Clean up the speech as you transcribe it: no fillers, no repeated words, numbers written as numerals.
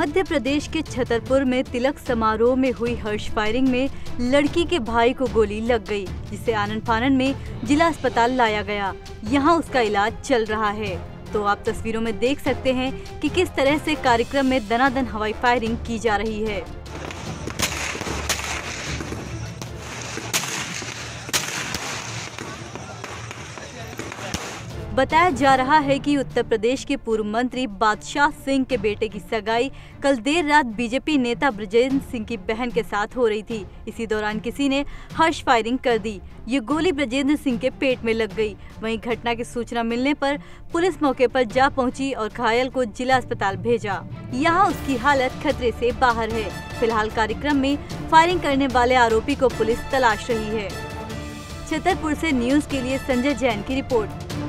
मध्य प्रदेश के छतरपुर में तिलक समारोह में हुई हर्ष फायरिंग में लड़की के भाई को गोली लग गई, जिसे आनन फानन में जिला अस्पताल लाया गया। यहां उसका इलाज चल रहा है। तो आप तस्वीरों में देख सकते हैं कि किस तरह से कार्यक्रम में दनादन हवाई फायरिंग की जा रही है। बताया जा रहा है कि उत्तर प्रदेश के पूर्व मंत्री बादशाह सिंह के बेटे की सगाई कल देर रात बीजेपी नेता ब्रजेंद्र सिंह की बहन के साथ हो रही थी। इसी दौरान किसी ने हर्ष फायरिंग कर दी। ये गोली ब्रजेंद्र सिंह के पेट में लग गई। वहीं घटना की सूचना मिलने पर पुलिस मौके पर जा पहुंची और घायल को जिला अस्पताल भेजा। यहाँ उसकी हालत खतरे से बाहर है। फिलहाल कार्यक्रम में फायरिंग करने वाले आरोपी को पुलिस तलाश रही है। छतरपुर से न्यूज़ के लिए संजय जैन की रिपोर्ट।